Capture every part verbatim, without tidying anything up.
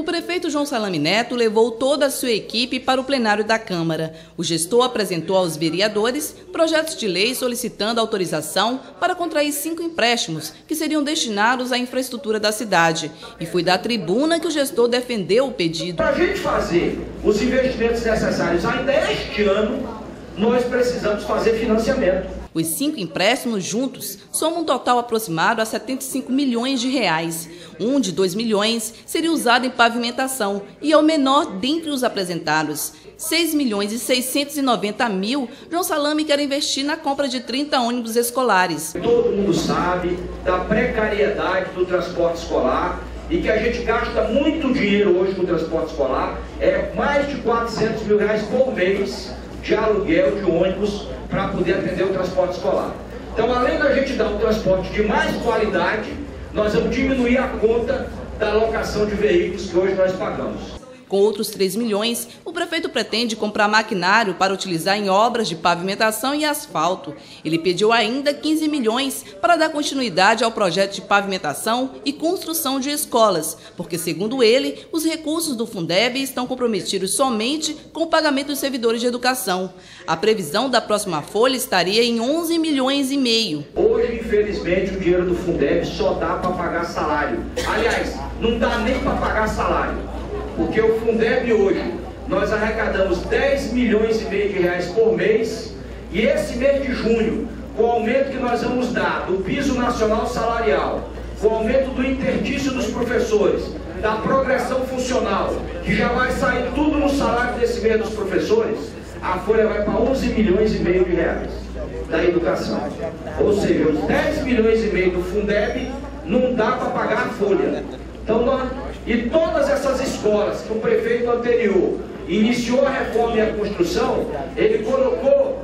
O prefeito João Salame Neto levou toda a sua equipe para o plenário da Câmara. O gestor apresentou aos vereadores projetos de lei solicitando autorização para contrair cinco empréstimos que seriam destinados à infraestrutura da cidade. E foi da tribuna que o gestor defendeu o pedido. Para a gente fazer os investimentos necessários ainda este ano, nós precisamos fazer financiamento. Os cinco empréstimos juntos somam um total aproximado a setenta e cinco milhões de reais. Um de dois milhões seria usado em pavimentação e é o menor dentre os apresentados. seis milhões e seiscentos e noventa mil, João Salame quer investir na compra de trinta ônibus escolares. Todo mundo sabe da precariedade do transporte escolar e que a gente gasta muito dinheiro hoje com o transporte escolar, é mais de quatrocentos mil reais por mês de aluguel de ônibus para poder atender o transporte escolar. Então, além da gente dar um transporte de mais qualidade, nós vamos diminuir a conta da alocação de veículos que hoje nós pagamos. Com outros três milhões, o prefeito pretende comprar maquinário para utilizar em obras de pavimentação e asfalto. Ele pediu ainda quinze milhões para dar continuidade ao projeto de pavimentação e construção de escolas, porque, segundo ele, os recursos do Fundeb estão comprometidos somente com o pagamento dos servidores de educação. A previsão da próxima folha estaria em onze milhões e meio. Hoje, infelizmente, o dinheiro do Fundeb só dá para pagar salário. Aliás, não dá nem para pagar salário. Porque o Fundeb hoje, nós arrecadamos dez milhões e meio de reais por mês, e esse mês de junho, com o aumento que nós vamos dar do piso nacional salarial, com o aumento do interstício dos professores, da progressão funcional, que já vai sair tudo no salário desse mês dos professores, a folha vai para onze milhões e meio de reais da educação. Ou seja, os dez milhões e meio do Fundeb não dá para pagar a folha. Então, nós, e todas essas escolas que o prefeito anterior iniciou a reforma e a construção, ele colocou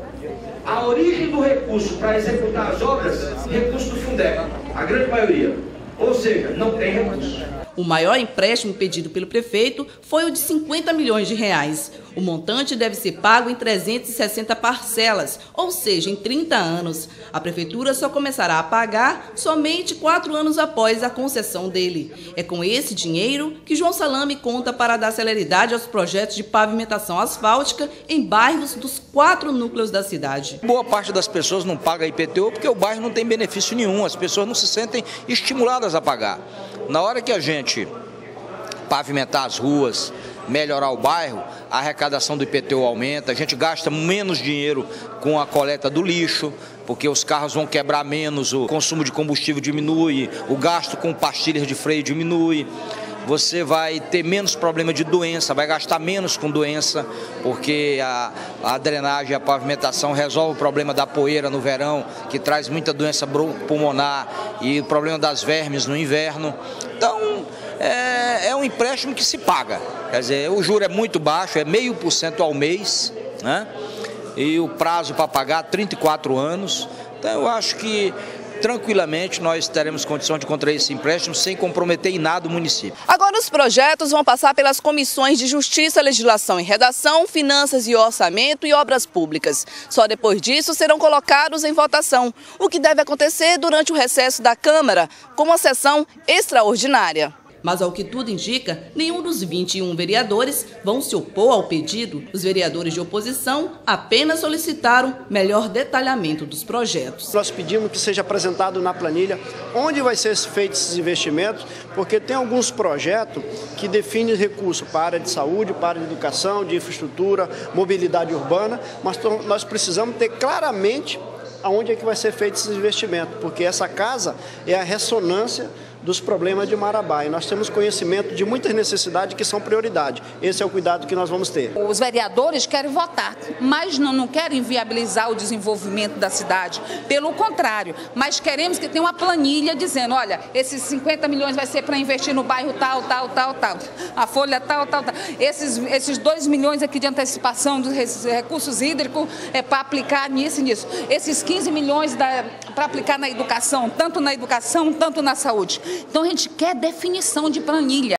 a origem do recurso para executar as obras, recurso do Fundeb, a grande maioria. Ou seja, não tem recurso. O maior empréstimo pedido pelo prefeito foi o de cinquenta milhões de reais. O montante deve ser pago em trezentas e sessenta parcelas, ou seja, em trinta anos. A prefeitura só começará a pagar somente quatro anos após a concessão dele. É com esse dinheiro que João Salame conta para dar celeridade aos projetos de pavimentação asfáltica em bairros dos quatro núcleos da cidade. Boa parte das pessoas não paga I P T U porque o bairro não tem benefício nenhum, as pessoas não se sentem estimuladas a pagar. Na hora que a gente pavimentar as ruas, melhorar o bairro, a arrecadação do I P T U aumenta, a gente gasta menos dinheiro com a coleta do lixo, porque os carros vão quebrar menos, o consumo de combustível diminui, o gasto com pastilhas de freio diminui. Você vai ter menos problema de doença, vai gastar menos com doença, porque a, a drenagem e a pavimentação resolve o problema da poeira no verão, que traz muita doença pulmonar, e o problema das vermes no inverno. Então, é, é um empréstimo que se paga. Quer dizer, o juro é muito baixo, é meio por cento ao mês, né? E o prazo para pagar, trinta e quatro anos. Então, eu acho que tranquilamente nós teremos condição de contrair esse empréstimo sem comprometer em nada o município. Agora os projetos vão passar pelas comissões de Justiça, Legislação e Redação, Finanças e Orçamento e Obras Públicas. Só depois disso serão colocados em votação, o que deve acontecer durante o recesso da Câmara, com uma sessão extraordinária. Mas, ao que tudo indica, nenhum dos vinte e um vereadores vão se opor ao pedido. Os vereadores de oposição apenas solicitaram melhor detalhamento dos projetos. Nós pedimos que seja apresentado na planilha onde vai ser feito esses investimentos, porque tem alguns projetos que definem recursos para a área de saúde, para a área de educação, de infraestrutura, mobilidade urbana, mas nós precisamos ter claramente aonde é que vai ser feito esses investimentos, porque essa casa é a ressonância dos problemas de Marabá. E nós temos conhecimento de muitas necessidades que são prioridade. Esse é o cuidado que nós vamos ter. Os vereadores querem votar, mas não, não querem viabilizar o desenvolvimento da cidade. Pelo contrário, mas queremos que tenha uma planilha dizendo, olha, esses cinquenta milhões vai ser para investir no bairro tal, tal, tal, tal. A folha tal, tal, tal. Esses, esses dois milhões aqui de antecipação dos recursos hídricos é para aplicar nisso e nisso. Esses quinze milhões para aplicar na educação, tanto na educação, tanto na saúde. Então a gente quer definição de planilha.